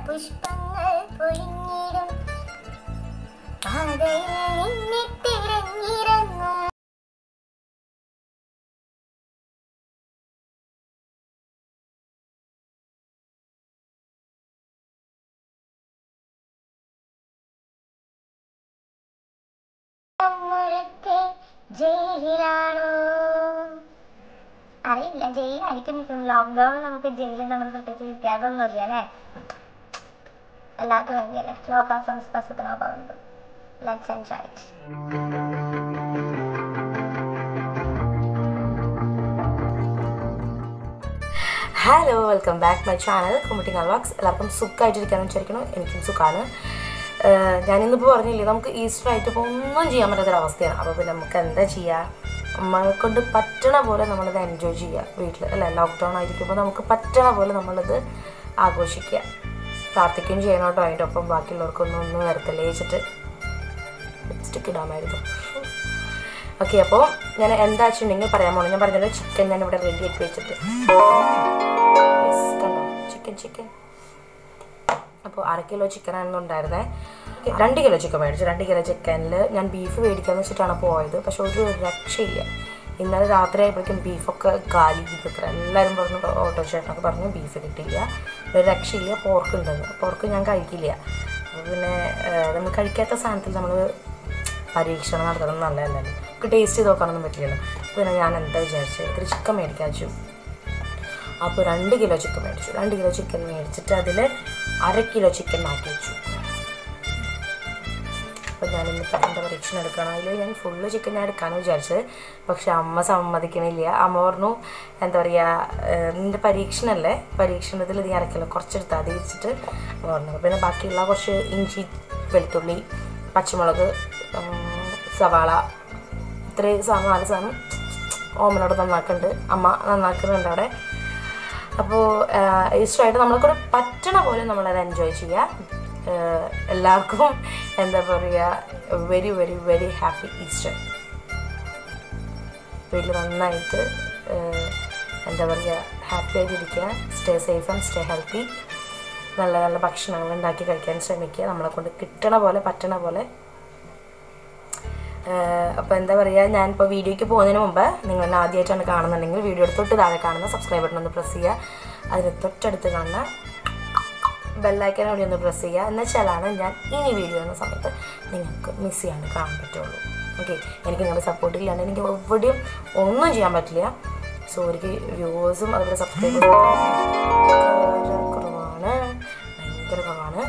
പുഷ്പങ്ങൾ പൊഴിഞ്ഞിടും പാതയിൽ നിന്നെ തിരഞ്ഞിറങ്ങും. ജയിലാണോ അറിയില്ല, ജയിലായിരിക്കും. ലോക്ക്ഡൌൺ നമുക്ക് ജയിലിൽ നമ്മൾ പ്രത്യേകിച്ച് വ്യത്യാസമൊന്നുമില്ല അല്ലേ, എല്ലാവർക്കും വേണ്ടിയല്ലേ. ലോക സംസ്കൃതത്തിനോട് let's enjoy it. Hello, welcome back my channel കുമ്മിട്ടിങ്ങ വ്ളോഗ്സ്. എല്ലാവർക്കും സുഖമായിട്ടിരിക്കാമെന്ന് വിചാരിക്കണം. എനിക്കും സുഖമാണ്. ഞാനിന്നിപ്പോൾ പറഞ്ഞില്ലേ, നമുക്ക് ഈസ്റ്റർ ആയിട്ട് ഇപ്പോൾ ഒന്നും ചെയ്യാൻ പറ്റാത്തൊരവസ്ഥയാണ്. അപ്പോൾ പിന്നെ നമുക്ക് എന്താ ചെയ്യുക, നമ്മളെ കൊണ്ട് പറ്റണ പോലെ നമ്മളത് എൻജോയ് ചെയ്യുക വീട്ടിൽ അല്ലേ. ലോക്ക്ഡൗൺ ആയിരിക്കുമ്പോൾ നമുക്ക് പറ്റണ പോലെ നമ്മളത് ആഘോഷിക്കുക, പ്രാർത്ഥിക്കുകയും ചെയ്യണം കേട്ടോ. അതിൻ്റെ ഒപ്പം ബാക്കിയുള്ളവർക്കൊന്നും വരത്തില്ല വെച്ചിട്ട് ലിപ്സ്റ്റിക്ക് ഇടാമായിരുന്നു. ഓക്കെ, അപ്പോൾ ഞാൻ എന്താ വെച്ചിട്ടുണ്ടെങ്കിൽ പറയാൻ പോകുന്നത്, ഞാൻ പറഞ്ഞത് ചിക്കൻ ഞാൻ ഇവിടെ റെഡി ആക്കി വെച്ചിട്ട് കണ്ടോ, ചിക്കൻ അപ്പോൾ 1/2 കിലോ ചിക്കനായിരുന്നു ഉണ്ടായിരുന്നത്. 2 കിലോ ചിക്കൻ മേടിച്ചു. 2 കിലോ ചിക്കനിൽ ഞാൻ ബീഫ് മേടിക്കാമെന്ന് വെച്ചിട്ടാണ് പോയത്. പക്ഷെ ഒരു രക്ഷയില്ല. ഇന്നലെ രാത്രി ആയപ്പോഴേക്കും ബീഫൊക്കെ കാലി ചെയ്തിത്ര. എല്ലാവരും പറഞ്ഞു, ഓട്ടോ ചേട്ടനൊക്കെ പറഞ്ഞു ബീഫ് കിട്ടിയില്ല, ഒരു രക്ഷയില്ല, പോർക്ക് ഉണ്ടെന്ന്. പോർക്ക് ഞാൻ കഴിക്കില്ല. അപ്പോൾ പിന്നെ നമ്മൾ കഴിക്കാത്ത സാധനത്തിൽ നമ്മൾ പരീക്ഷണം നടത്തണം നല്ലതല്ലേ, നമുക്ക് ടേസ്റ്റ് ചെയ്ത് നോക്കാനൊന്നും പറ്റില്ലല്ലോ. പിന്നെ ഞാൻ എന്താ വിചാരിച്ചത്, ഇത്തിരി ചിക്കൻ മേടിക്കാൻ വെച്ചു. അപ്പോൾ 2 കിലോ ചിക്കൻ മേടിച്ചു. 2 കിലോ ചിക്കൻ മേടിച്ചിട്ട് അതിൽ 1/2 കിലോ ചിക്കൻ മാറ്റി വെച്ചു. അപ്പോൾ ഞാനിന്നിപ്പോൾ എൻ്റെ പരീക്ഷണം എടുക്കണം. അതിൽ ഞാൻ ഫുള്ള് ചിക്കൻ ഞാൻ എടുക്കാമെന്ന് വിചാരിച്ചത്. പക്ഷെ അമ്മ സമ്മതിക്കണില്ല. അമ്മ പറഞ്ഞു, എന്താ പറയുക, നിൻ്റെ പരീക്ഷണമല്ലേ, പരീക്ഷണത്തിൽ നീ അരക്കില്ല, കുറച്ചെടുത്താൽ അത് വെച്ചിട്ട് പറഞ്ഞു. പിന്നെ ബാക്കിയുള്ള കുറച്ച് ഇഞ്ചി, വെളുത്തുള്ളി, പച്ചമുളക്, സവാള, ഇത്രയും 4 സാധനം ഓമനോട് നന്നാക്കുന്നുണ്ട്, അമ്മ നന്നാക്കുന്നുണ്ട് അവിടെ. അപ്പോൾ ഈസ്റ്ററായിട്ട് നമ്മളെക്കൂടെ പറ്റണ പോലെ നമ്മളത് എൻജോയ് ചെയ്യുക. എല്ലാവർക്കും എന്താ പറയുക, very very very happy Easter. വീട്ടിൽ നന്നായിട്ട് എന്താ പറയുക, ഹാപ്പി ആയിട്ടിരിക്കുക. Stay safe and stay healthy. നല്ല നല്ല ഭക്ഷണങ്ങൾ ഉണ്ടാക്കി കഴിക്കാൻ ശ്രമിക്കുക, നമ്മളെ കൊണ്ട് കിട്ടണ പോലെ പറ്റണ പോലെ. അപ്പോൾ എന്താ പറയുക, ഞാനിപ്പോൾ വീഡിയോയ്ക്ക് പോകുന്നതിന് മുമ്പ് നിങ്ങൾ എന്നെ ആദ്യമായിട്ടാണ് കാണുന്നുണ്ടെങ്കിൽ വീഡിയോ തൊട്ട് താഴെ കാണുന്ന സബ്സ്ക്രൈബ് ബട്ടൺ ഒന്ന് പ്രസ് ചെയ്യുക. അതിന് തൊട്ടടുത്ത് കാണുന്ന ബെല്ലൈക്കൻ കൂടി ഒന്ന് പ്രസ് ചെയ്യുക. എന്നുവെച്ചാലാണ് ഞാൻ ഇനി വീഡിയോ എന്ന സമയത്ത് നിങ്ങൾക്ക് മിസ് ചെയ്യാണ്ട് കാണാൻ പറ്റുള്ളൂ. ഓക്കെ, എനിക്ക് നിങ്ങളുടെ സപ്പോർട്ട് ഇല്ലാണ്ട് എനിക്ക് എവിടെയും ഒന്നും ചെയ്യാൻ പറ്റില്ല. സോ എനിക്ക് വ്യൂവേഴ്സും അതുപോലെ സബ്സ്ക്രൈബേഴ്സും കുറവാണ്, ഭയങ്കര കുറവാണ്.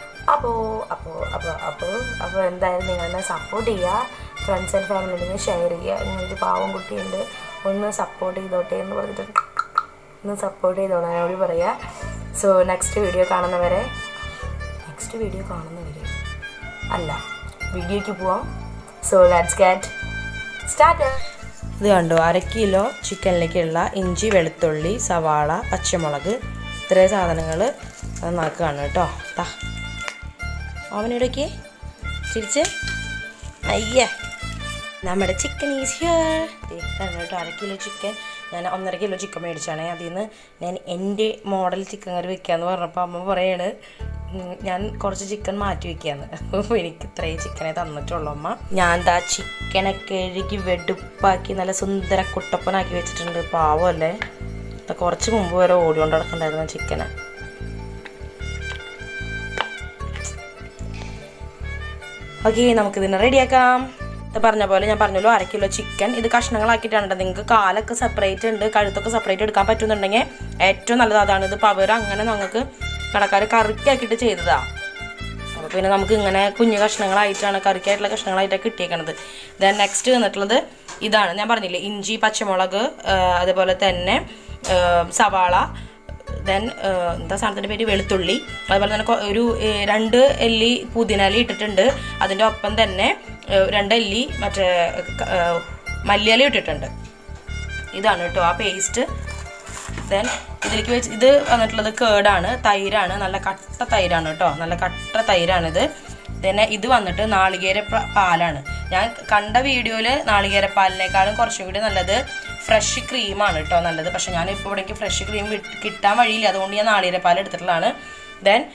അപ്പോൾ എന്തായാലും നിങ്ങളെന്നെ സപ്പോർട്ട് ചെയ്യുക. ഫ്രണ്ട്സ് ആൻഡ് ഫാമിലി ഉണ്ടെങ്കിൽ ഷെയർ ചെയ്യുക. നിങ്ങളൊരു പാവം കുട്ടിയുണ്ട്, ഒന്ന് സപ്പോർട്ട് ചെയ്തോട്ടെ എന്ന് പറഞ്ഞിട്ട് ഒന്ന് സപ്പോർട്ട് ചെയ്തോളാൻ കൂടി പറയുക. സോ നെക്സ്റ്റ് വീഡിയോ കാണുന്നവരെ അല്ല, വീഡിയോയ്ക്ക് പോവാം. So let's get started. ഇത് കണ്ടോ, 1/2 കിലോ ചിക്കനിലേക്കുള്ള ഇഞ്ചി, വെളുത്തുള്ളി, സവാള, പച്ചമുളക്, ഇത്രയും സാധനങ്ങൾ നന്നാക്കുകയാണ് കേട്ടോ. അവനിടയ്ക്ക് ചിരിച്ച് അയ്യേ, നമ്മുടെ ചിക്കൻ ഈസ് ഹിയർ. കേട്ടോ, 1/2 കിലോ ചിക്കൻ ഞാൻ 1.5 കിലോ ചിക്കൻ മേടിച്ചാണേ. അതിൽ നിന്ന് ഞാൻ എൻ്റെ മോഡൽ ചിക്കൻ കറി വെക്കാമെന്ന് പറഞ്ഞപ്പോൾ അമ്മ പറയാണ് ഞാൻ കുറച്ച് ചിക്കൻ മാറ്റി വെക്കാന്ന്. അപ്പോൾ എനിക്ക് ഇത്രയും ചിക്കനെ തന്നിട്ടുള്ളൂ അമ്മ. ഞാൻ ദാ ചിക്കനൊക്കെ കഴുകി വെടുപ്പാക്കി നല്ല സുന്ദര കുട്ടപ്പനാക്കി വെച്ചിട്ടുണ്ട്. പാവമല്ലേ, കുറച്ച് മുമ്പ് വരെ ഓടിക്കൊണ്ട് നടക്കണ്ടായിരുന്നു ചിക്കനെ. ഓക്കെ, നമുക്കിതിനെ റെഡിയാക്കാം. പറഞ്ഞ പോലെ ഞാൻ പറഞ്ഞല്ലോ 1/2 കിലോ ചിക്കൻ ഇത് കഷ്ണങ്ങളാക്കിയിട്ടാണ്. നിങ്ങൾക്ക് കാലൊക്കെ സെപ്പറേറ്റ് ഉണ്ട്, കഴുത്തൊക്കെ സെപ്പറേറ്റ് എടുക്കാൻ പറ്റുന്നുണ്ടെങ്കിൽ ഏറ്റവും നല്ലത് അതാണ്. ഇത് പവർ അങ്ങനെ ഞങ്ങൾക്ക് കടക്കാർ കറിക്കാക്കിയിട്ട് ചെയ്തതാണ്. അപ്പോൾ പിന്നെ നമുക്ക് ഇങ്ങനെ കുഞ്ഞു കഷ്ണങ്ങളായിട്ടാണ്, കറിക്കായിട്ടുള്ള കഷ്ണങ്ങളായിട്ടാണ് കിട്ടിയേക്കണത്. ദെൻ നെക്സ്റ്റ് വന്നിട്ടുള്ളത് ഇതാണ്, ഞാൻ പറഞ്ഞില്ലേ, ഇഞ്ചി, പച്ചമുളക്, അതുപോലെ തന്നെ സവാള, ദെൻ എന്താ സാധനത്തിൻ്റെ പേര്, വെളുത്തുള്ളി, അതുപോലെ തന്നെ ഒരു 2 അല്ലി പുതിനയില ഇട്ടിട്ടുണ്ട്. അതിൻ്റെ ഒപ്പം തന്നെ 2 അല്ലി മറ്റേ മല്ലിയില ഇട്ടിട്ടുണ്ട്. ഇതാണ് കേട്ടോ ആ പേസ്റ്റ്. ദെൻ ഇതിലേക്ക് വെച്ച് ഇത് വന്നിട്ടുള്ളത് കേടാണ്, തൈരാണ്, നല്ല കട്ട തൈരാണ് കേട്ടോ, നല്ല കട്ട തൈരാണിത്. പിന്നെ ഇത് വന്നിട്ട് നാളികേര പാലാണ്. ഞാൻ കണ്ട വീഡിയോയിൽ നാളികേരപ്പാലിനേക്കാളും കുറച്ചും കൂടി നല്ലത് ഫ്രഷ് ക്രീമാണ് കേട്ടോ നല്ലത്. പക്ഷെ ഞാനിപ്പോൾ ഇവിടേക്ക് ഫ്രഷ് ക്രീം കിട്ടാൻ വഴിയില്ല, അതുകൊണ്ട് ഞാൻ നാളികേരപ്പാൽ എടുത്തിട്ടുള്ളതാണ്. ദെൻ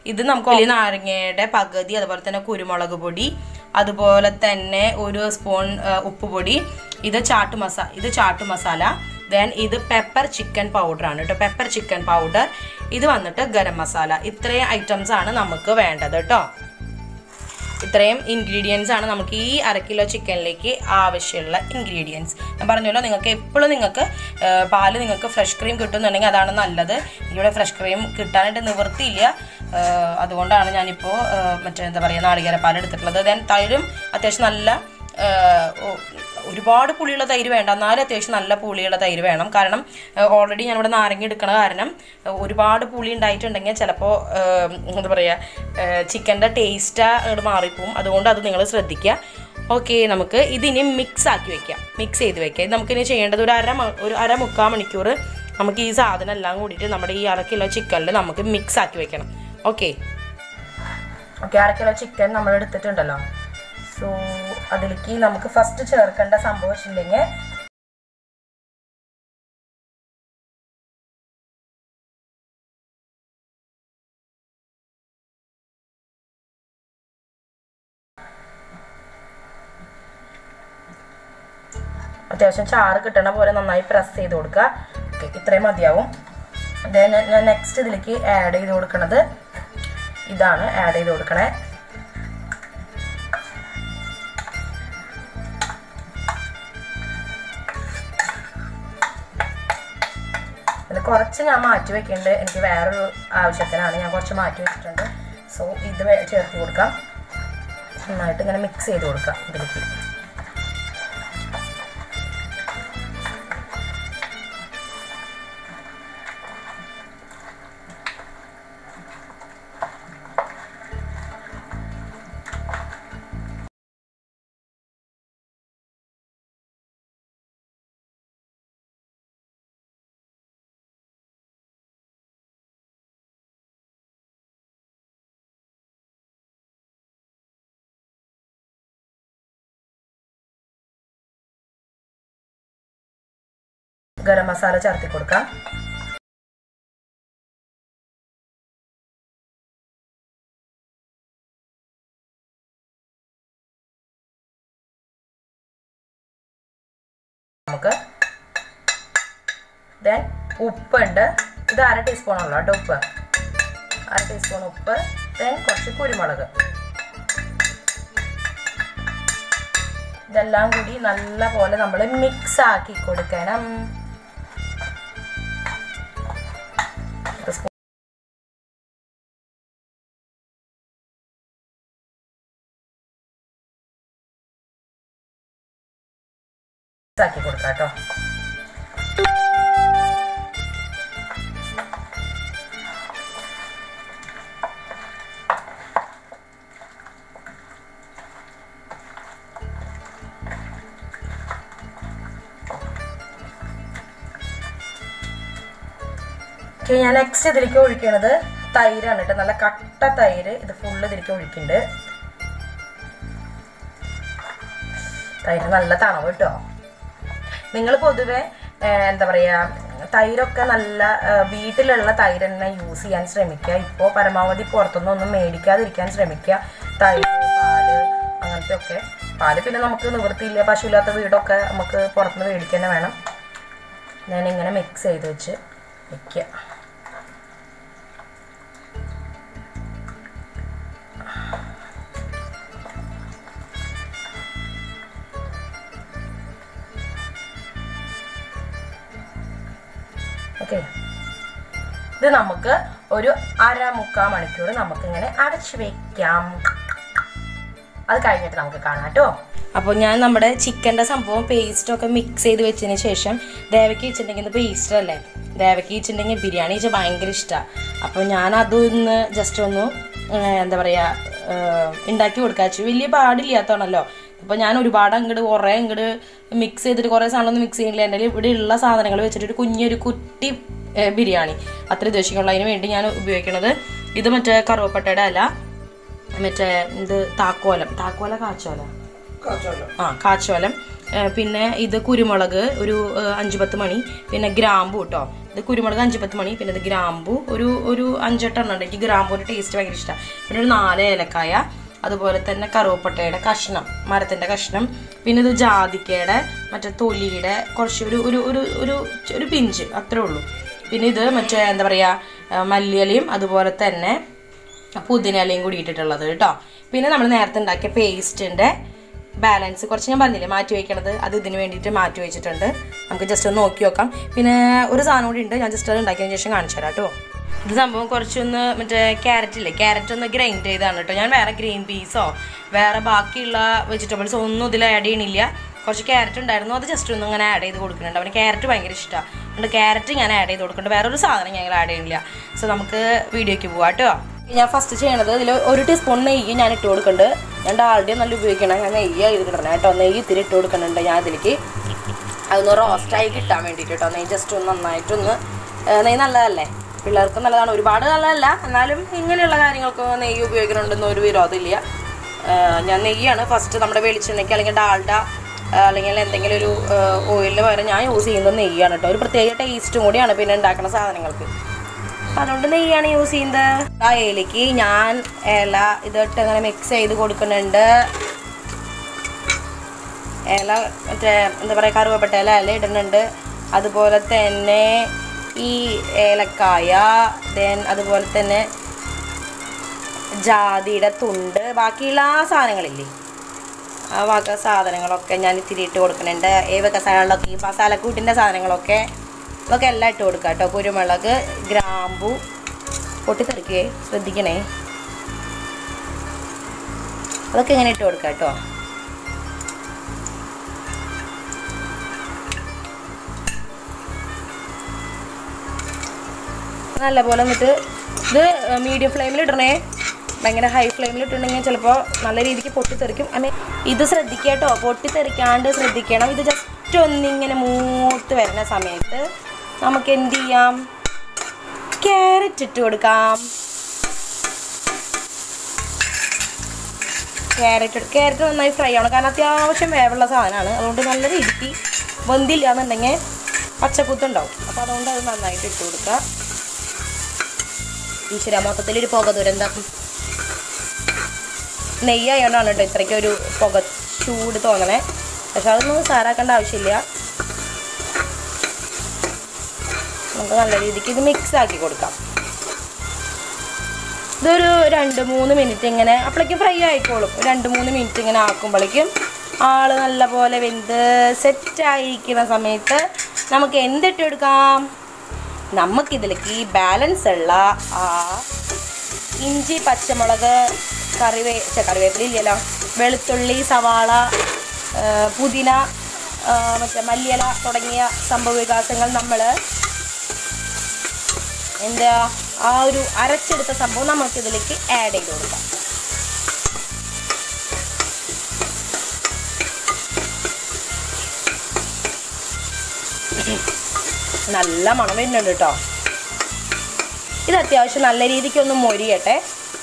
ഇത് നമുക്ക് വലിയ നാരങ്ങയുടെ പകുതി, അതുപോലെ തന്നെ കുരുമുളക് പൊടി, അതുപോലെ തന്നെ 1 സ്പൂൺ ഉപ്പുപൊടി, ഇത് ചാട്ട് മസാല, ദെൻ ഇത് പെപ്പർ ചിക്കൻ പൗഡർ ആണ് കേട്ടോ, പെപ്പർ ചിക്കൻ പൗഡർ, ഇത് വന്നിട്ട് ഗരം മസാല. ഇത്രയും ഐറ്റംസ് ആണ് നമുക്ക് വേണ്ടത് കേട്ടോ. ഇത്രയും ഇൻഗ്രീഡിയൻസ് ആണ് നമുക്ക് ഈ 1/2 കിലോ ചിക്കനിലേക്ക് ആവശ്യമുള്ള ഇൻഗ്രീഡിയൻസ്. ഞാൻ പറഞ്ഞല്ലോ, നിങ്ങൾക്ക് എപ്പോഴും പാല് നിങ്ങൾക്ക് ഫ്രഷ് ക്രീം കിട്ടുന്നുണ്ടെങ്കിൽ അതാണ് നല്ലത്. ഇവിടെ ഫ്രഷ് ക്രീം കിട്ടാനായിട്ട് നിവൃത്തിയില്ല, അതുകൊണ്ടാണ് ഞാനിപ്പോൾ എന്താ പറയുക, നാളികേരപ്പാൽ എടുത്തിട്ടുള്ളത്. ദെൻ തൈരും അത്യാവശ്യം നല്ല ഒരുപാട് പുളിയുള്ള തൈര് വേണ്ട, എന്നാലും അത്യാവശ്യം നല്ല പുളിയുള്ള തൈര് വേണം. കാരണം ഓൾറെഡി ഞാനിവിടെ നാരങ്ങ എടുക്കണ കാരണം ഒരുപാട് പുളി ഉണ്ടായിട്ടുണ്ടെങ്കിൽ ചിലപ്പോൾ എന്താ പറയുക, ചിക്കൻ്റെ ടേസ്റ്റ് മാറിപ്പോവും. അതുകൊണ്ട് അത് നിങ്ങൾ ശ്രദ്ധിക്കുക. ഓക്കെ, നമുക്ക് ഇതിനി മിക്സ് ചെയ്ത് വെക്കാം. നമുക്കിനി ചെയ്യേണ്ടത് ഒരു അര-മുക്കാൽ മണിക്കൂർ നമുക്ക് ഈ സാധനം എല്ലാം കൂടിയിട്ട് നമ്മുടെ ഈ 1/2 കിലോ ചിക്കനിൽ നമുക്ക് മിക്സ് ആക്കി വെക്കണം. ഓക്കെ, 1/2 കിലോ ചിക്കൻ നമ്മൾ എടുത്തിട്ടുണ്ടല്ലോ. സോ അതിലേക്ക് നമുക്ക് ഫസ്റ്റ് ചേർക്കേണ്ട സംഭവം വെച്ചിട്ടുണ്ടെങ്കിൽ അത്യാവശ്യം ചാറ് കിട്ടണ പോലെ നന്നായി പ്രസ് ചെയ്ത് കൊടുക്കുക. ഓക്കെ, ഇത്രയും മതിയാവും. ഞാൻ നെക്സ്റ്റ് ഇതിലേക്ക് ആഡ് ചെയ്ത് കൊടുക്കുന്നത് ഇതാണ് ആഡ് ചെയ്ത് കൊടുക്കണേ. കുറച്ച് ഞാൻ മാറ്റി വെക്കുന്നുണ്ട്, എനിക്ക് വേറൊരു ആവശ്യത്തിനാണ്, ഞാൻ കുറച്ച് മാറ്റി വെച്ചിട്ടുണ്ട്. സോ ഇത് ചേർത്ത് കൊടുക്കാം, നന്നായിട്ട് ഇങ്ങനെ മിക്സ് ചെയ്ത് കൊടുക്കാം ഇതിലേക്ക്. ഗരം മസാല ചേർത്തി കൊടുക്കാം. നമുക്ക് ദെൻ ഉപ്പുണ്ട്, ഇത് 1/2 ടീസ്പൂൺ ഉള്ളൂ കേട്ടോ ഉപ്പ്, 1/2 ടീസ്പൂൺ ഉപ്പ്. ദെൻ കുറച്ച് കുരുമുളക്. ഇതെല്ലാം കൂടി നല്ല പോലെ നമ്മൾ മിക്സ് ആക്കി കൊടുക്കണം. ആക്കി കൊടുക്കാം കേട്ടോ. ഞാൻ നെക്സ്റ്റ് ഇതിലേക്ക് ഒഴിക്കണത് തൈരാണ് കേട്ടോ, നല്ല കട്ട തൈര്. ഇത് ഫുള്ള് ഇതിലേക്ക് ഒഴിക്കുന്നുണ്ട്. തൈര് നല്ല തണവ് കേട്ടോ. നിങ്ങൾ പൊതുവെ എന്താ പറയുക, തൈരൊക്കെ നല്ല വീട്ടിലുള്ള തൈര് തന്നെ യൂസ് ചെയ്യാൻ ശ്രമിക്കുക. ഇപ്പോൾ പരമാവധി പുറത്തുനിന്നൊന്നും മേടിക്കാതിരിക്കാൻ ശ്രമിക്കുക. തൈര്, പാല്, അങ്ങനത്തെ ഒക്കെ. പാല് പിന്നെ നമുക്ക് നിവൃത്തിയില്ല, പശുവില്ലാത്ത വീടൊക്കെ നമുക്ക് പുറത്തുനിന്ന് മേടിക്കാൻ തന്നെ വേണം. ഞാനിങ്ങനെ മിക്സ് ചെയ്ത് വെച്ച് വയ്ക്കുക. ഓക്കെ, ഇത് നമുക്ക് ഒരു 1/2-മുക്കാൽ മണിക്കൂർ നമുക്കിങ്ങനെ അടച്ചു വയ്ക്കാം. അത് കഴിഞ്ഞിട്ട് നമുക്ക് കാണാം കേട്ടോ. അപ്പോൾ ഞാൻ നമ്മുടെ ചിക്കൻ്റെ സംഭവം പേസ്റ്റൊക്കെ മിക്സ് ചെയ്ത് വെച്ചതിന് ശേഷം ദേവയ്ക്ക് വെച്ചിട്ടുണ്ടെങ്കിൽ പേസ്റ്റ് അല്ലേ, ദേവയ്ക്ക് വെച്ചിട്ടുണ്ടെങ്കിൽ ബിരിയാണി വെച്ചാൽ ഭയങ്കര ഇഷ്ടമാണ്. അപ്പോൾ ഞാൻ അതൊന്ന് ജസ്റ്റ് ഒന്ന് എന്താ പറയുക ഉണ്ടാക്കി കൊടുക്കാൻ വെച്ചു. വലിയ പാടില്ലാത്തതാണല്ലോ. ഇപ്പോൾ ഞാൻ ഒരുപാട് കുറേ മിക്സ് ചെയ്തിട്ട് കുറേ സാധനമൊന്നും മിക്സ് ചെയ്യുന്നില്ല. എൻ്റെ ഇവിടെ ഉള്ള സാധനങ്ങൾ വെച്ചിട്ട് ഒരു കുട്ടി ബിരിയാണി അത്ര ഉദ്ദേശിക്കുള്ളൂ. അതിന് വേണ്ടി ഞാൻ ഉപയോഗിക്കുന്നത് ഇത് മറ്റേ കറുവപ്പട്ടയുടെ അല, മറ്റേ ഇത് കാച്ചോലം, കാച്ചോലം, പിന്നെ ഇത് കുരുമുളക് ഒരു 5-10 മണി, പിന്നെ ഗ്രാമ്പു കേട്ടോ. ഇത് കുരുമുളക് 5-10 മണി, പിന്നെ ഇത് ഗ്രാമ്പു ഒരു 5-8 എണ്ണം ഉണ്ട്. എനിക്ക് ഗ്രാമ്പൂൻ്റെ ടേസ്റ്റ് ഭയങ്കര ഇഷ്ടമാണ്. പിന്നെ ഒരു 4 ഏലക്കായ, അതുപോലെ തന്നെ കറുവപ്പട്ടയുടെ കഷ്ണം, മരത്തിൻ്റെ കഷ്ണം, പിന്നെ ഇത് ജാതിക്കയുടെ മറ്റേ തൊലിയുടെ കുറച്ച് ഒരു പിഞ്ച്, അത്രേ ഉള്ളൂ. പിന്നെ ഇത് മറ്റേ എന്താ പറയുക മല്ലിയിലയും അതുപോലെ തന്നെ പുതിന ഇലയും കൂടി ഇട്ടിട്ടുള്ളത് കേട്ടോ. പിന്നെ നമ്മൾ നേരത്തെ ഉണ്ടാക്കിയ പേസ്റ്റിൻ്റെ ബാലൻസ് കുറച്ച് ഞാൻ പറഞ്ഞില്ലേ മാറ്റി വയ്ക്കണത്, അത് ഇതിന് വേണ്ടിയിട്ട് മാറ്റി വെച്ചിട്ടുണ്ട്. നമുക്ക് ജസ്റ്റ് ഒന്ന് നോക്കി നോക്കാം. പിന്നെ ഒരു സാധനം കൂടി ഉണ്ട്, ഞാൻ ജസ്റ്റ് അത് ഉണ്ടാക്കിയതിന് ശേഷം കാണിച്ചു തരാം കേട്ടോ. ഇത് സംഭവം കുറച്ചൊന്ന് മറ്റേ ക്യാരറ്റ് ഒന്ന് ഗ്രൈൻഡ് ചെയ്താണ് കേട്ടോ. ഞാൻ വേറെ ഗ്രീൻ പീസോ വേറെ ബാക്കിയുള്ള വെജിറ്റബിൾസോ ഒന്നും ഇതിൽ ആഡ് ചെയ്യണില്ല. കുറച്ച് ക്യാരറ്റ് ഉണ്ടായിരുന്നു, അത് ജസ്റ്റ് ഒന്നും ഇങ്ങനെ ആഡ് ചെയ്ത് കൊടുക്കുന്നുണ്ട്. അവന് ക്യാരറ്റ് ഭയങ്കര ഇഷ്ടമാണ്, അതുകൊണ്ട് ക്യാരറ്റ് ഞാൻ ആഡ് ചെയ്ത് കൊടുക്കുന്നുണ്ട്. വേറൊരു സാധനം ഞങ്ങൾ ആഡ് ചെയ്യണില്ല. സോ നമുക്ക് വീഡിയോയ്ക്ക് പോവാം കേട്ടോ. ഞാൻ ഫസ്റ്റ് ചെയ്യണത് ഇതിൽ 1 ടീസ്പൂൺ നെയ്യ് ഞാൻ ഇട്ട് കൊടുക്കുന്നുണ്ട്. ഞാൻ ഡാൽഡി നല്ല ഉപയോഗിക്കണം, ഞാൻ നെയ്യ് ഇത് കിട്ടണം കേട്ടോ. നെയ്യ് ഇത്തിരി ഇട്ട് കൊടുക്കുന്നുണ്ട് ഞാൻ അതിലേക്ക്. അതൊന്ന് റോസ്റ്റായി കിട്ടാൻ വേണ്ടിയിട്ട് കേട്ടോ. നെയ്യ് ജസ്റ്റ് ഒന്ന് നന്നായിട്ടൊന്ന്, നെയ്യ് നല്ലതല്ലേ, പിള്ളേർക്ക് നല്ലതാണ്, ഒരുപാട് നല്ലതല്ല, എന്നാലും ഇങ്ങനെയുള്ള കാര്യങ്ങൾക്ക് നെയ്യ് ഉപയോഗിക്കുന്നുണ്ടെന്ന് ഒരു വിരോധമില്ല. ഞാൻ നെയ്യാണ് ഫസ്റ്റ് നമ്മുടെ വെളിച്ചെണ്ണയ്ക്ക് അല്ലെങ്കിൽ ഡാൽഡ അല്ലെങ്കിൽ എന്തെങ്കിലും ഒരു ഓയിലിന് പകരം ഞാൻ യൂസ് ചെയ്യുന്നത് നെയ്യാണ് കേട്ടോ. ഒരു പ്രത്യേക ടേസ്റ്റും കൂടിയാണ് പിന്നെ ഉണ്ടാക്കുന്ന സാധനങ്ങൾക്ക്, അതുകൊണ്ട് നെയ്യാണ് യൂസ് ചെയ്യുന്നത്. ആ ഏലയ്ക്ക് ഞാൻ ഇല ഇതിട്ട് അങ്ങനെ മിക്സ് ചെയ്ത് കൊടുക്കുന്നുണ്ട്. ഇല മറ്റേ എന്താ പറയുക കറുവപ്പട്ട ഇല ഇടുന്നുണ്ട്. അതുപോലെ തന്നെ ഈ ഏലക്കായ, അതുപോലെ തന്നെ ജാതിയുടെ തുണ്ട്, ബാക്കിയുള്ള സാധനങ്ങളില്ലേ ആ വക സാധനങ്ങളൊക്കെ ഞാൻ ഇത്തിരി ഇട്ട് കൊടുക്കുന്നുണ്ട്. ഏതൊക്കെ സാധനങ്ങളൊക്കെ ഈ മസാലക്കൂട്ടിൻ്റെ സാധനങ്ങളൊക്കെ അതൊക്കെ എല്ലാം ഇട്ട് കൊടുക്കുക കേട്ടോ. കുരുമുളക്, ഗ്രാമ്പു, പൊട്ടിത്തെറിക്കേ ശ്രദ്ധിക്കണേ, അതൊക്കെ ഇങ്ങനെ ഇട്ട് കൊടുക്കുക കേട്ടോ. നല്ലപോലെ എന്നിട്ട് ഇത് മീഡിയം ഫ്ലെയിമിൽ ഇടണേ. ഭയങ്കര ഹൈ ഫ്ലെയിമിൽ ഇട്ടുണ്ടെങ്കിൽ ചിലപ്പോൾ നല്ല രീതിക്ക് പൊട്ടിത്തെറിക്കും. ഇത് ശ്രദ്ധിക്കുക കേട്ടോ, പൊട്ടിത്തെറിക്കാണ്ട് ശ്രദ്ധിക്കണം. ഇത് ജസ്റ്റ് ഒന്നിങ്ങനെ മൂത്ത് വരുന്ന സമയത്ത് നമുക്ക് എന്ത് ചെയ്യാം, ക്യാരറ്റ് ഇട്ട് കൊടുക്കാം. ക്യാരറ്റ് നന്നായി ഫ്രൈ ആവണം, കാരണം അത്യാവശ്യം വേവുള്ള സാധനമാണ്. അതുകൊണ്ട് നല്ല രീതിക്ക് വെന്തില്ല എന്നുണ്ടെങ്കിൽ പച്ചക്കുത്തുണ്ടാവും. അപ്പോൾ അതുകൊണ്ട് അത് നന്നായിട്ട് ഇട്ട് കൊടുക്കുക. ഈശ്വര മൊത്തത്തിലൊരു പുക ദുരന്തം. നെയ്യായോണ്ടാണ് കേട്ടോ ഇത്രയ്ക്ക് ഒരു പുക ചൂട് തോന്നണേ. പക്ഷെ അതൊന്നും സാറാക്കേണ്ട ആവശ്യമില്ല. നമുക്ക് നല്ല രീതിക്ക് ഇത് മിക്സ് ആക്കി കൊടുക്കാം. ഇതൊരു 2-3 മിനിറ്റ് ഇങ്ങനെ അപ്പോഴേക്കും ഫ്രൈ ആയിക്കോളും. 2-3 മിനിറ്റ് ഇങ്ങനെ ആക്കുമ്പോഴേക്കും ആള് നല്ലപോലെ വെന്ത് സെറ്റായിരിക്കുന്ന സമയത്ത് നമുക്ക് എന്തിട്ട് കൊടുക്കാം, നമുക്കിതിലേക്ക് ബാലൻസ് ഉള്ള ഇഞ്ചി, പച്ചമുളക്, കറിവേപ്പിലല്ലോ, വെളുത്തുള്ളി, സവാള, പുതിന, മറ്റേ മല്ലിയില തുടങ്ങിയ സംഭവവികാസങ്ങൾ നമ്മൾ എന്താ ആ ഒരു അരച്ചെടുത്ത സംഭവം നമുക്കിതിലേക്ക് ആഡ് ചെയ്ത് കൊടുക്കാം. നല്ല മണം വരുന്നുണ്ട് കേട്ടോ. ഇത് അത്യാവശ്യം നല്ല രീതിക്ക് ഒന്ന് മൊരിയട്ടെ.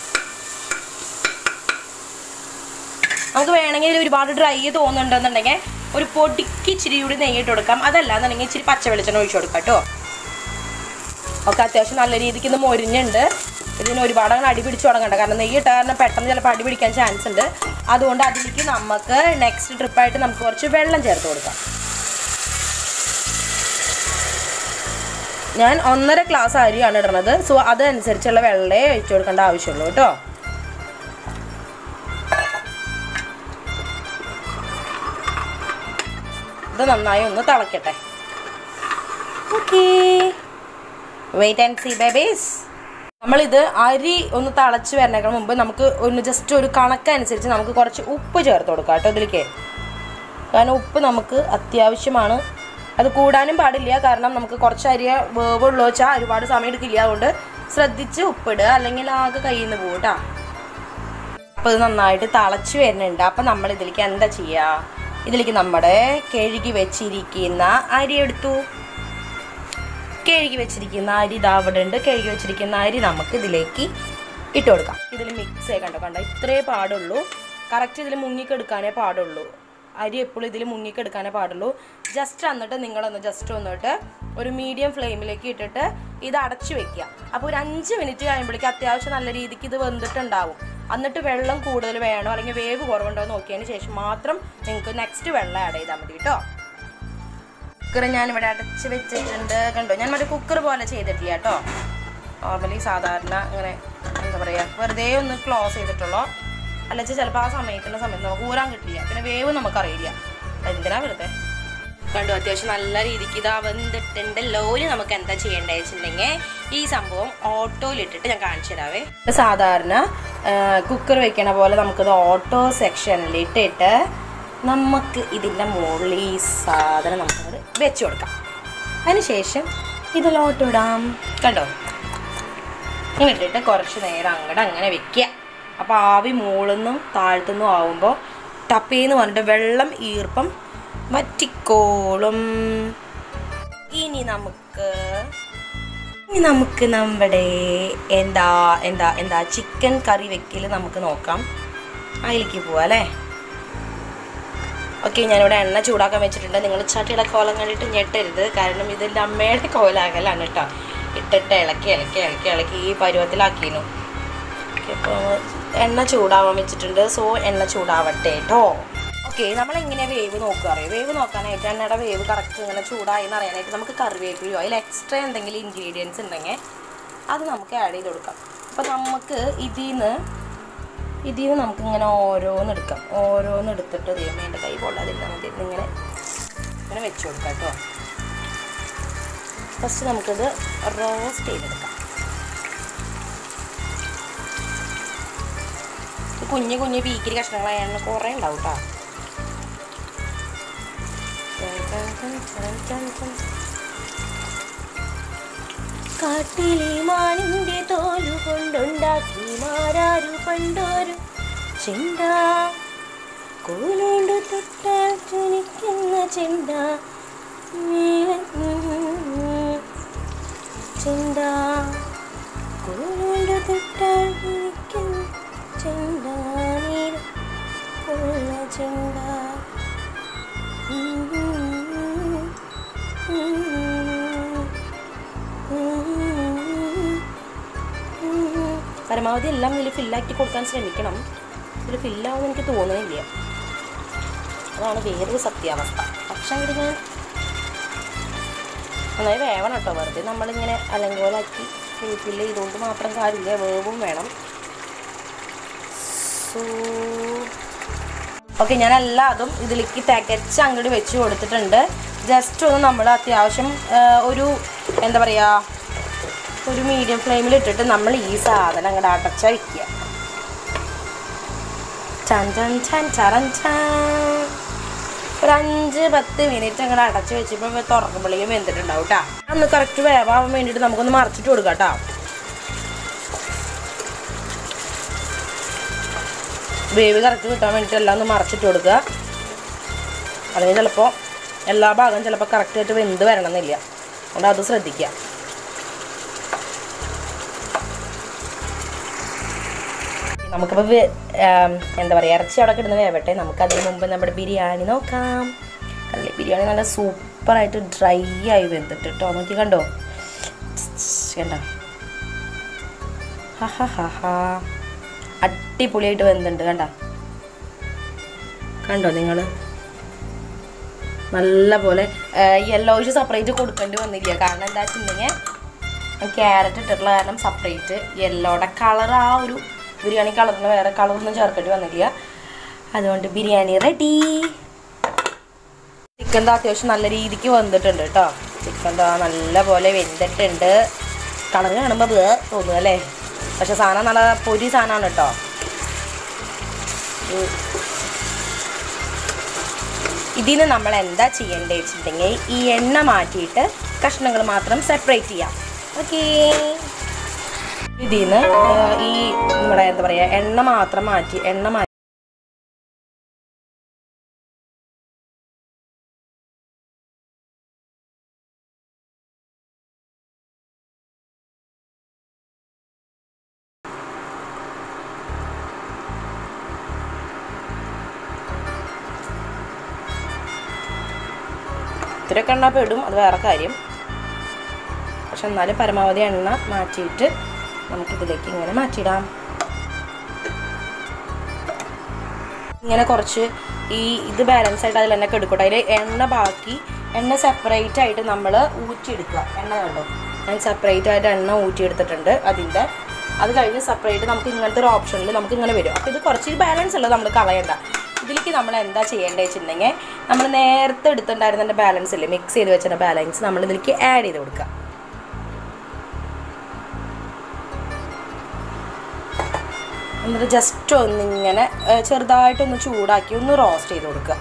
നമുക്ക് വേണമെങ്കിൽ ഒരുപാട് ഡ്രൈ തോന്നുന്നുണ്ടെന്നുണ്ടെങ്കിൽ ഒരു പൊടിക്ക് ഇച്ചിരി കൂടി നെയ്യിട്ട് കൊടുക്കാം. അതല്ലാന്നുണ്ടെങ്കിൽ ഇച്ചിരി പച്ച വെളിച്ചെണ്ണ ഒഴിച്ചു കൊടുക്കാം കേട്ടോ. ഒക്കെ അത്യാവശ്യം നല്ല രീതിക്ക് ഇന്ന് മൊരിഞ്ഞുണ്ട്. ഇതിന് ഒരുപാട് അങ്ങനെ അടി പിടിച്ച് തുടങ്ങണ്ട, കാരണം നെയ്യിട്ട് കാരണം പെട്ടെന്ന് ചിലപ്പോൾ അടി പിടിക്കാൻ ചാൻസ് ഉണ്ട്. അതുകൊണ്ട് അതിലേക്ക് നമുക്ക് നെക്സ്റ്റ് ട്രിപ്പായിട്ട് നമുക്ക് കുറച്ച് വെള്ളം ചേർത്ത് കൊടുക്കാം. ഞാൻ 1.5 ഗ്ലാസ് അരിയാണ് ഇടുന്നത്. സോ അതനുസരിച്ചുള്ള വെള്ളമേ ഒഴിച്ചു കൊടുക്കേണ്ട ആവശ്യമുള്ളൂ കേട്ടോ. ഇത് നന്നായി ഒന്ന് തിളക്കട്ടെ. Okay, wait and see babies. നമ്മളിത് അരി ഒന്ന് തിളച്ച് വരുന്നതിന് മുമ്പ് നമുക്ക് ഒന്ന് ജസ്റ്റ് ഒരു കണക്കനുസരിച്ച് നമുക്ക് കുറച്ച് ഉപ്പ് ചേർത്ത് കൊടുക്കാം കേട്ടോ ഇതിലേക്ക്. കാരണം ഉപ്പ് നമുക്ക് അത്യാവശ്യമാണ്. അത് കൂടാനും പാടില്ല, കാരണം നമുക്ക് കുറച്ച് അരി വേവുള്ളൂ വെച്ചാൽ ഒരുപാട് സമയം എടുക്കില്ല. അതുകൊണ്ട് ശ്രദ്ധിച്ച് ഉപ്പിടുക, അല്ലെങ്കിൽ ആകെ കയ്യിൽ നിന്ന് പോകും കേട്ടോ. അപ്പോൾ ഇത് നന്നായിട്ട് തിളച്ച് വരുന്നുണ്ട്. അപ്പം നമ്മൾ ഇതിലേക്ക് എന്താ ചെയ്യുക, ഇതിലേക്ക് നമ്മുടെ കഴുകി വെച്ചിരിക്കുന്ന അരി എടുത്തു. കഴുകി വെച്ചിരിക്കുന്ന അരി ഇതാ അവിടെ ഉണ്ട്. കഴുകി വെച്ചിരിക്കുന്ന അരി നമുക്ക് ഇതിലേക്ക് ഇട്ട് കൊടുക്കാം. ഇതിൽ മിക്സ് കണ്ടോ, ഇത്രേ പാടുള്ളൂ. കറക്റ്റ് ഇതിൽ മുങ്ങിക്കെടുക്കാനേ പാടുള്ളൂ. അരി എപ്പോഴും ഇതിൽ മുങ്ങിക്കെടുക്കാനേ പാടുള്ളൂ. ജസ്റ്റ് എന്നിട്ട് നിങ്ങളൊന്ന് ജസ്റ്റ് ഒന്നിട്ട് ഒരു മീഡിയം ഫ്ലെയിമിലേക്ക് ഇട്ടിട്ട് ഇത് അടച്ചു വെക്കുക. അപ്പോൾ ഒരു 5 മിനിറ്റ് കഴിയുമ്പോഴേക്കും അത്യാവശ്യം നല്ല രീതിക്ക് ഇത് വെന്തിട്ടുണ്ടാവും. എന്നിട്ട് വെള്ളം കൂടുതൽ വേണോ അല്ലെങ്കിൽ വേവ് കുറവുണ്ടോ എന്ന് നോക്കിയതിന് ശേഷം മാത്രം നിങ്ങൾക്ക് നെക്സ്റ്റ് വെള്ളം ആഡ് ചെയ്താൽ മതി കേട്ടോ. കുക്കർ ഞാനിവിടെ അടച്ച് വെച്ചിട്ടുണ്ട്. കണ്ടോ, ഞാൻ മറ്റേ കുക്കർ പോലെ ചെയ്തിട്ടില്ല കേട്ടോ. നോർമലി സാധാരണ ഇങ്ങനെ എന്താ പറയുക, വെറുതെ ഒന്ന് ക്ലോസ് ചെയ്തിട്ടുള്ളൂ. അല്ലെങ്കിൽ ചിലപ്പോൾ ആ സമയത്ത് നമുക്ക് ഊരാൻ കിട്ടില്ല, പിന്നെ വേവ് നമുക്കറിയില്ല. എന്തിനാ വെറുതെ. കണ്ടു, അത്യാവശ്യം നല്ല രീതിക്ക് ഇതാ വെന്തിട്ടുണ്ടല്ലോ. നമുക്ക് എന്താ ചെയ്യേണ്ടത് വെച്ചിട്ടുണ്ടെങ്കിൽ ഈ സംഭവം ഓട്ടോയിലിട്ടിട്ട് ഞാൻ കാണിച്ചു തരാവേ. സാധാരണ കുക്കർ വെക്കണ പോലെ നമുക്കിത് ഓട്ടോ സെക്ഷനിൽ ഇട്ടിട്ട് നമുക്ക് ഇതിൻ്റെ മുകളിൽ ഈ സാധനം നമുക്കത് വെച്ച് കൊടുക്കാം. അതിനുശേഷം ഇതിൽ ഓട്ടോ ഇടാം. കണ്ടോ, ഇങ്ങനെ ഇട്ടിട്ട് കുറച്ച് നേരം അങ്ങനെ വെക്കുക. അപ്പോൾ ആവി മുകളിൽനിന്നും താഴ്ത്തുനിന്നും ആവുമ്പോൾ ടപ്പേന്ന് പറഞ്ഞിട്ട് വെള്ളം ഈർപ്പം വറ്റിക്കോളും. ഇനി നമുക്ക് നമ്മുടെ എന്താ ചിക്കൻ കറി വെക്കൽ നമുക്ക് നോക്കാം. അതിലേക്ക് പോവാം അല്ലേ. ഓക്കെ, ഞാനിവിടെ എണ്ണ ചൂടാക്കാൻ വെച്ചിട്ടുണ്ട്. നിങ്ങൾ ചട്ടിയുടെ കോലം കണ്ടിട്ട് ഞെട്ടരുത്, കാരണം ഇതിൻ്റെ അമ്മയുടെ കോലാകലാണ് കേട്ടോ. ഇട്ടിട്ട് ഇളക്കി ഈ പരുവത്തിലാക്കിയിരുന്നു. അപ്പോൾ എണ്ണ ചൂടാവാൻ വെച്ചിട്ടുണ്ട്. സോ എണ്ണ ചൂടാവട്ടെ കേട്ടോ. ഓക്കെ, നമ്മളെങ്ങനെ വേവ് നോക്കുക അറിയാം. വേവ് നോക്കാനായിട്ട് എണ്ണയുടെ വേവ് കറക്റ്റ് ഇങ്ങനെ ചൂടായി എന്ന് അറിയാനായിട്ട് നമുക്ക് കറിവേപ്പിലയോ അതിൽ എക്സ്ട്രാ എന്തെങ്കിലും ഇൻഗ്രീഡിയൻസ് ഉണ്ടെങ്കിൽ അത് നമുക്ക് ആഡ് ചെയ്ത് കൊടുക്കാം. അപ്പോൾ നമുക്ക് ഇതിന്ന് നമുക്കിങ്ങനെ ഓരോന്നെടുക്കാം. ഓരോന്നെടുത്തിട്ട് ദൈവമേ എൻ്റെ കൈ കൊള്ളാതിരുന്നാൽ മതി. ഇങ്ങനെ വെച്ച് കൊടുക്കാം കേട്ടോ. ഫസ്റ്റ് നമുക്കിത് റോസ്റ്റ് ചെയ്തെടുക്കാം. കുഞ്ഞു പീക്കിരി കഷ്ണങ്ങളായാണ് കുറേ ഉണ്ടാവും കേട്ടോ. കാട്ടിലെ മാനിന്റെ തോലു കൊണ്ടുണ്ടാക്കി മാരാരു പണ്ടോരു ചെണ്ട, കോലുകൊണ്ട് തൊട്ടാൽ ചുനിക്കുന്ന ചെണ്ട, ചെണ്ട കോലുകൊണ്ട് തൊട്ടാൽ ചുനിക്കുന്ന ചെണ്ട, നീരുള്ള ചെണ്ട. പരമാവധി എല്ലാം ഇതിൽ ഫില്ലാക്കി കൊടുക്കാൻ ശ്രമിക്കണം. ഇതിൽ ഫില്ലാവുമെന്ന് എനിക്ക് തോന്നുന്നില്ല. അതാണ് വേറൊരു സത്യാവസ്ഥ. പക്ഷെ ഇത് ഞാൻ നന്നായി വേവണം കേട്ടോ. വെറുതെ നമ്മളിങ്ങനെ അലങ്കോലാക്കി ഫില്ല് ചെയ്തുകൊണ്ട് മാത്രം കാര്യമില്ല, വേവും വേണം. ഓക്കെ, ഞാൻ എല്ലാതും ഇതിലേക്ക് തികച്ച് അങ്ങോട്ട് വെച്ച് കൊടുത്തിട്ടുണ്ട്. ജസ്റ്റ് ഒന്ന് നമ്മൾ അത്യാവശ്യം ഒരു എന്താ പറയുക, ഒരു മീഡിയം ഫ്ലെയിമിൽ ഇട്ടിട്ട് നമ്മൾ ഈ സാധനം അങ്ങോട്ട് അടച്ച വയ്ക്കുക. ഒരു 5-10 മിനിറ്റ് അങ്ങോട്ട് അടച്ച് വെച്ചപ്പോൾ തുറക്കുമ്പോഴേക്കും വെന്തിട്ടുണ്ടാവും കേട്ടോ. അന്ന് കറക്റ്റ് വേവാൻ വേണ്ടിയിട്ട് നമുക്കൊന്ന് മറിച്ചിട്ട് കൊടുക്കാം കേട്ടോ. വേവ് കറക്റ്റ് കിട്ടാൻ വേണ്ടിയിട്ട് എല്ലാം ഒന്ന് മറച്ചിട്ട് കൊടുക്കുക. അല്ലെങ്കിൽ ചിലപ്പോൾ എല്ലാ ഭാഗവും ചിലപ്പോൾ കറക്റ്റായിട്ട് വെന്ത് വരണമെന്നില്ല. അതുകൊണ്ട് അത് ശ്രദ്ധിക്കുക. നമുക്കിപ്പോൾ എന്താ പറയുക, ഇറച്ചി അവിടെ കിടന്ന് വേവട്ടെ. നമുക്കതിന് മുമ്പ് നമ്മുടെ ബിരിയാണി നോക്കാം. അല്ലേ, ബിരിയാണി നല്ല സൂപ്പറായിട്ട് ഡ്രൈ ആയി വെന്തിട്ട് കേട്ടോ. നോക്കി കണ്ടോ, ഹാ അടിപൊളിയായിട്ട് വെന്തുണ്ട്. കണ്ടോ നിങ്ങൾ, നല്ല പോലെ യെല്ലോയിഷ് സെപ്പറേറ്റ് കൊടുക്കേണ്ടി വന്നില്ല. കാരണം എന്താ വെച്ചിട്ടുണ്ടെങ്കിൽ ക്യാരറ്റ് ഇട്ടിട്ടുള്ള കാരണം സെപ്പറേറ്റ് യെല്ലോയുടെ കളർ, ആ ഒരു ബിരിയാണി കളറിന് വേറെ കളറൊന്നും ചേർക്കേണ്ടി വന്നില്ല. അതുകൊണ്ട് ബിരിയാണി റെഡി. ചിക്കൻ അത്യാവശ്യം നല്ല രീതിക്ക് വെന്തിട്ടുണ്ട് കേട്ടോ. ചിക്കൻ നല്ല പോലെ വെന്തിട്ടുണ്ട്. കളർ കാണുമ്പോൾ തോന്നുക അല്ലേ, പക്ഷെ സാധനം നല്ല പൊരി സാധനമാണ് കേട്ടോ. ഇതിന് നമ്മൾ എന്താ ചെയ്യേണ്ടത് വെച്ചിട്ടുണ്ടെങ്കിൽ ഈ എണ്ണ മാറ്റിയിട്ട് കഷ്ണങ്ങൾ മാത്രം സെപ്പറേറ്റ് ചെയ്യാം. ഓക്കേ, ഇതിന്ന് ഈ നമ്മുടെ എന്താ പറയുക, എണ്ണ മാറ്റി ഒത്തിരിയൊക്കെ എണ്ണ പെടും, അത് വേറെ കാര്യം. പക്ഷെ എന്നാലും പരമാവധി എണ്ണ മാറ്റിയിട്ട് നമുക്കിതിലേക്ക് ഇങ്ങനെ മാറ്റിയിടാം. ഇങ്ങനെ കുറച്ച് ഇത് ബാലൻസ് ആയിട്ട് അതിൽ തന്നെ കെടുക്കട്ടെ. അതിൽ എണ്ണ സെപ്പറേറ്റ് ആയിട്ട് നമ്മൾ ഊറ്റിയെടുക്കുക. എണ്ണ കണ്ടോ, ഞാൻ സെപ്പറേറ്റ് ആയിട്ട് എണ്ണ ഊറ്റിയെടുത്തിട്ടുണ്ട്. അത് കഴിഞ്ഞ് സെപ്പറേറ്റ് നമുക്ക് ഇങ്ങനത്തെ ഒരു ഓപ്ഷനിൽ നമുക്ക് ഇങ്ങനെ വരും. അപ്പോൾ ഇത് കുറച്ച് ബാലൻസ് ഉള്ളത് നമ്മൾ കളയണ്ട. ഇതിലേക്ക് നമ്മൾ എന്താ ചെയ്യേണ്ടത് വെച്ചിട്ടുണ്ടെങ്കിൽ നമ്മൾ നേരത്തെ എടുത്തിട്ടുണ്ടായിരുന്നതിൻ്റെ ബാലൻസ് ഇല്ലേ, മിക്സ് ചെയ്ത് വെച്ചിട്ട് ബാലൻസ് നമ്മൾ ഇതിലേക്ക് ആഡ് ചെയ്ത് കൊടുക്കുക. എന്നിട്ട് ജസ്റ്റ് ഒന്നിങ്ങനെ ചെറുതായിട്ടൊന്ന് ചൂടാക്കി ഒന്ന് റോസ്റ്റ് ചെയ്ത് കൊടുക്കുക.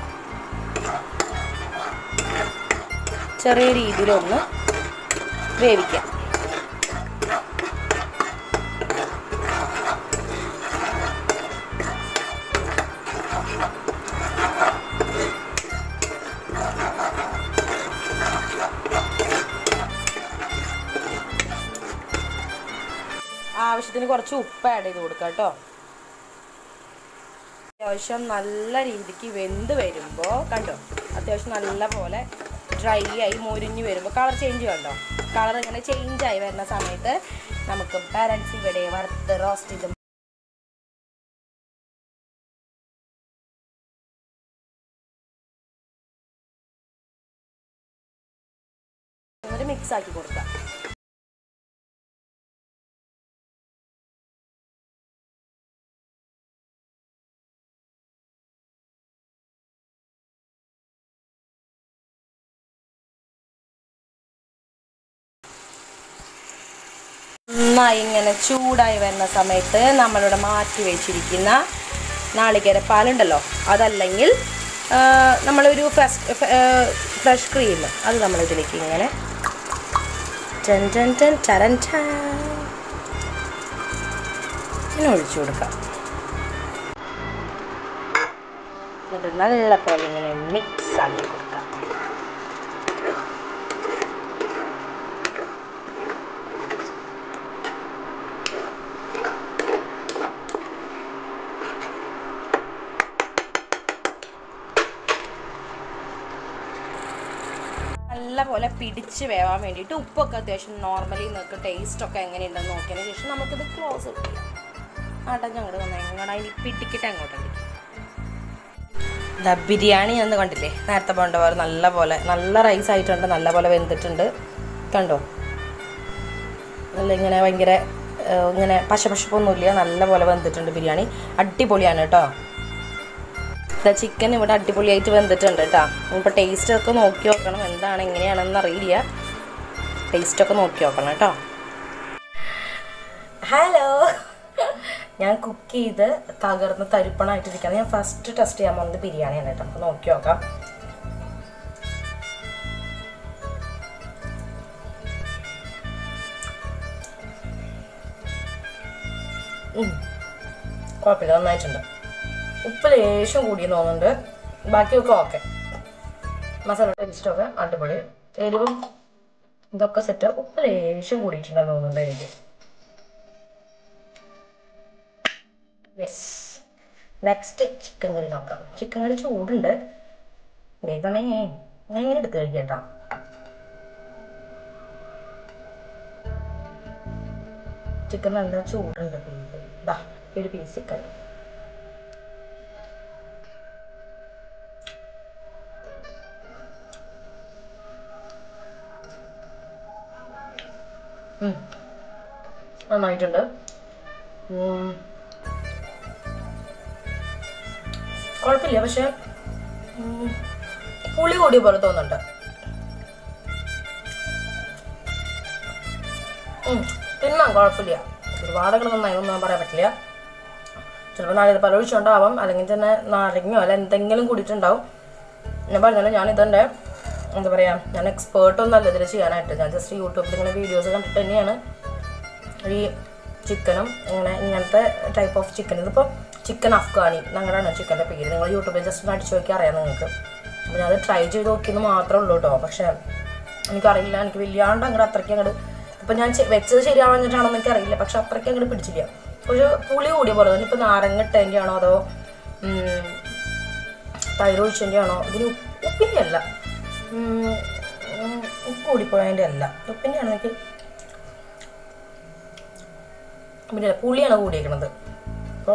ചെറിയ രീതിയിലൊന്ന് വേവിക്കുക. ആവശ്യത്തിന് കുറച്ച് ഉപ്പ് ആഡ് ചെയ്ത് കൊടുക്കുക കേട്ടോ. അത്യാവശ്യം നല്ല രീതിക്ക് വെന്ത് വരുമ്പോൾ കണ്ടോ, അത്യാവശ്യം നല്ല പോലെ ഡ്രൈ ആയി മൊരിഞ്ഞ് വരുമ്പോൾ കളർ ചേഞ്ച് കണ്ടോ. കളർ ഇങ്ങനെ ചേഞ്ച് ആയി വരുന്ന സമയത്ത് നമുക്ക് ബാലൻസ് ഇവിടെ വറുത്ത് റോസ്റ്റ് ചെയ്ത് മിക്സ് ആക്കി കൊടുക്കാം. നന്നായി ഇങ്ങനെ ചൂടായി വരുന്ന സമയത്ത് നമ്മളിവിടെ മാറ്റി വെച്ചിരിക്കുന്ന നാളികേരപ്പാലുണ്ടല്ലോ, അതല്ലെങ്കിൽ നമ്മളൊരു ഫ്രഷ് ക്രീം, അത് നമ്മളിതിലേക്ക് ഇങ്ങനെ ഇങ്ങനെ ഒഴിച്ചു കൊടുക്കാം. എന്നിട്ട് നല്ല പോലെ ഇങ്ങനെ മിക്സ് ആക്കി കൊടുക്കാം. നല്ലപോലെ പിടിച്ച് വേവാൻ വേണ്ടിയിട്ട് ഉപ്പൊക്കെ അത്യാവശ്യം നോർമലി നിങ്ങൾക്ക് ടേസ്റ്റൊക്കെ എങ്ങനെയുണ്ടെന്ന് നോക്കിയതിന് ശേഷം നമുക്കിത് ക്ലോസ് ചെയ്യാം. അടഞ്ഞങ്ങോട്ട് വന്നാൽ എങ്ങോട്ടാ ഇനി പിടിക്കിട്ട് അങ്ങോട്ടുണ്ട്. ഇതാ ബിരിയാണി എന്ന് കണ്ടില്ലേ, നേരത്തെ പോകേണ്ട പോലെ നല്ല റൈസ് ആയിട്ടുണ്ട്, നല്ല പോലെ വെന്തിട്ടുണ്ട് കണ്ടോ. നല്ല ഇങ്ങനെ ഭയങ്കര ഇങ്ങനെ പശപ്പൊന്നുമില്ല, നല്ല പോലെ വെന്തിട്ടുണ്ട് ബിരിയാണി. അടിപൊളിയാണ് കേട്ടോ. ചിക്കൻ ഇവിടെ അടിപൊളിയായിട്ട് വെന്തിട്ടുണ്ട് കേട്ടോ. ഇപ്പോൾ ടേസ്റ്റൊക്കെ നോക്കി നോക്കണം, എന്താണ് എങ്ങനെയാണെന്ന് അറിയില്ല. ടേസ്റ്റൊക്കെ നോക്കി നോക്കണം കേട്ടോ. ഹലോ, ഞാൻ കുക്ക് ചെയ്ത് തകർന്ന് തരിപ്പണമായിട്ടിരിക്കുകയാണ്. ഞാൻ ഫസ്റ്റ് ടെസ്റ്റ് ചെയ്യാൻ പോകുന്നത് ബിരിയാണിയാണ് കേട്ടോ. നമുക്ക് നോക്കി നോക്കാം. കുഴപ്പമില്ല, നന്നായിട്ടുണ്ട്. ഉപ്പ് ലേശം കൂടിയെന്ന് തോന്നുന്നുണ്ട്, ബാക്കിയൊക്കെ ഓക്കെ. മസാല ടേസ്റ്റൊക്കെ അടിപൊളി, എരിവും ഇതൊക്കെ സെറ്റ്. ഉപ്പ് ലേശം കൂടിയിട്ടുണ്ടെന്ന് തോന്നുന്നുണ്ട് എനിക്ക്. യെസ്, നെക്സ്റ്റ് ചിക്കൻ കറി നോക്കാം. ചിക്കൻ കറി ചൂടുണ്ട്, വേഗമേ ഞാൻ ഇങ്ങനെ എടുത്ത് കഴിക്കട്ടോ. ചിക്കൻ നല്ല ചൂടുണ്ട്. ഒരു പീസ് ചിക്കൻ നന്നായിട്ടുണ്ട്. കുഴപ്പമില്ല, പക്ഷെ പുളി കൂടിയ പോലെ തോന്നുന്നുണ്ട്. തിന്നാം, കുഴപ്പമില്ല. ഒരുപാടൊക്കെ നന്നായിന്നൊന്നും പറയാൻ പറ്റില്ല. ചിലപ്പോൾ നാളികേരപ്പാൽ ഒഴിച്ചുണ്ടാവാം, അല്ലെങ്കിൽ തന്നെ നാരങ്ങയോ അല്ല എന്തെങ്കിലും കൂടിയിട്ടുണ്ടാവും. ഞാൻ പറഞ്ഞല്ലോ, ഞാനിതെൻ്റെ എന്താ പറയുക, ഞാൻ എക്സ്പേർട്ടൊന്നും അല്ല ഇതിൽ ചെയ്യാനായിട്ട്. ഞാൻ ജസ്റ്റ് യൂട്യൂബിൽ ഇങ്ങനെ വീഡിയോസ് കണ്ടിട്ട് തന്നെയാണ് ഈ ചിക്കനും ഇങ്ങനത്തെ ടൈപ്പ് ഓഫ് ചിക്കൻ. ഇതിപ്പോൾ ചിക്കൻ അഫ്ഗാനി ഞങ്ങളുടെയാണ് ചിക്കൻ്റെ പേര്. നിങ്ങൾ യൂട്യൂബിൽ ജസ്റ്റ് ഒന്ന് അടിച്ചു നോക്കി അറിയാം നിങ്ങൾക്ക്. അപ്പോൾ ഞാനത് ട്രൈ ചെയ്ത് നോക്കിയെന്ന് മാത്രമേ ഉള്ളൂ കേട്ടോ. പക്ഷേ എനിക്കറിയില്ല, എനിക്ക് വലിയാണ്ട് അങ്ങോട്ട് അത്രയ്ക്ക് അങ്ങോട്ട്, ഇപ്പം ഞാൻ വെച്ചത് ശരിയാവാഞ്ഞിട്ടാണോ എന്നൊക്കെ അറിയില്ല, പക്ഷെ അത്രയ്ക്ക് അങ്ങോട്ട് പിടിച്ചില്ല. ഒരു പുളി കൂടിയ പോലെ തന്നെ. ഇപ്പോൾ നാരങ്ങ ഇട്ടതിൻ്റെ ആണോ അതോ തൈര് ഒഴിച്ചതിൻ്റെ ആണോ, ഇതിന് ഉപ്പിൻ്റെ അല്ല, ഉപ്പ് കൂടിപ്പോയതിൻ്റെ അല്ല, ഉപ്പിൻ്റെയാണ് എനിക്ക് പിന്നെ പുളിയാണ് കൂടിയേക്കണത്. അപ്പോൾ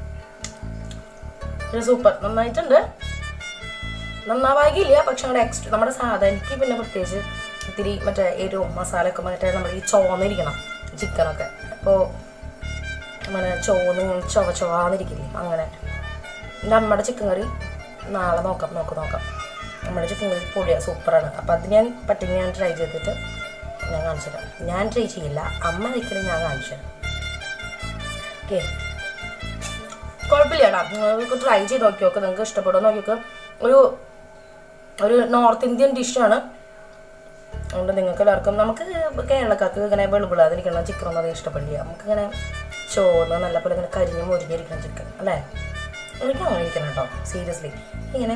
സൂപ്പർ, നന്നായിട്ടുണ്ട്. നന്നാവാകില്ല, പക്ഷെ നമ്മുടെ എക്സ്ട്രാ നമ്മുടെ എനിക്ക് പിന്നെ പ്രത്യേകിച്ച് ഇത്തിരി മറ്റേ എരിവും മസാലയൊക്കെ മറ്റേ നമ്മുടെ ഈ ചോന്നിരിക്കണം ചിക്കനൊക്കെ. അപ്പോൾ അങ്ങനെ ചൊവാന്നിരിക്കില്ലേ അങ്ങനെ. നമ്മുടെ ചിക്കൻ കറി നാളെ നോക്കാം. നമ്മുടെ ചിക്കൻ കറി പൊളിയാണ്, സൂപ്പറാണ്. അപ്പം അത് ഞാൻ പറ്റുമെങ്കിൽ ഞാൻ ട്രൈ ചെയ്തിട്ട് ഞാൻ കാണിച്ചു തരാം. ഞാൻ ട്രൈ ചെയ്യില്ല, അമ്മ വയ്ക്കണേ ഞാൻ കാണിച്ചു തരാം. ഓക്കെ, കുഴപ്പമില്ല കേട്ടോ. നിങ്ങൾക്ക് ട്രൈ ചെയ്ത് നോക്കിയോക്കെ, നിങ്ങൾക്ക് ഇഷ്ടപ്പെടുമോ നോക്കിയോക്കെ. ഒരു നോർത്ത് ഇന്ത്യൻ ഡിഷാണ്. അതുകൊണ്ട് നിങ്ങൾക്ക് എല്ലാവർക്കും, നമുക്ക് കേരളക്കാർക്ക് ഇങ്ങനെ വെളുപിളാതിരിക്കണം ചിക്കനൊന്നും അത് ഇഷ്ടപ്പെടില്ല. നമുക്കിങ്ങനെ ചോന്ന് നല്ലപോലെ ഇങ്ങനെ കരിഞ്ഞ് മുരിഞ്ഞിരിക്കണം ചിക്കൻ അല്ലേ. എനിക്ക് അങ്ങനെ ഇരിക്കണം കേട്ടോ, സീരിയസ്ലി. ഇങ്ങനെ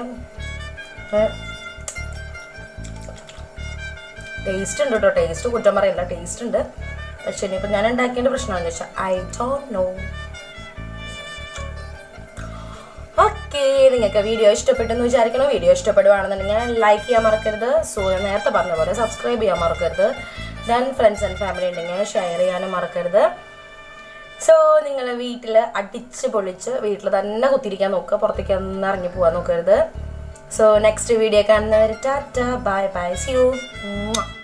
ടേസ്റ്റ് ഉണ്ട് കേട്ടോ, ടേസ്റ്റ് കുറ്റം പറയില്ല, ടേസ്റ്റ് ഉണ്ട്. പക്ഷെ ഇനിയിപ്പോൾ ഞാൻ ഉണ്ടാക്കിയതിൻ്റെ പ്രശ്നമാണെന്ന് വെച്ചാൽ ഐ ഡോണ്ട് നോ. ഓക്കെ, നിങ്ങൾക്ക് വീഡിയോ ഇഷ്ടപ്പെട്ടെന്ന് വിചാരിക്കണം. വീഡിയോ ഇഷ്ടപ്പെടുവാണെന്നുണ്ടെങ്കിൽ ലൈക്ക് ചെയ്യാൻ മറക്കരുത്. സോ ഞാൻ നേരത്തെ പറഞ്ഞ പോലെ സബ്സ്ക്രൈബ് ചെയ്യാൻ മറക്കരുത്. ദെൻ ഫ്രണ്ട്സ് ആൻഡ് ഫാമിലി ഉണ്ടെങ്കിൽ ഷെയർ ചെയ്യാനും മറക്കരുത്. സോ നിങ്ങൾ വീട്ടിൽ അടിച്ച് പൊളിച്ച് വീട്ടിൽ തന്നെ കുത്തിരിക്കാൻ നോക്കുക, പുറത്തേക്ക് ഒന്നും ഇറങ്ങി പോകാൻ നോക്കരുത്. സോ നെക്സ്റ്റ് വീഡിയോ കാണുന്നവർ tata, bye bye, see U.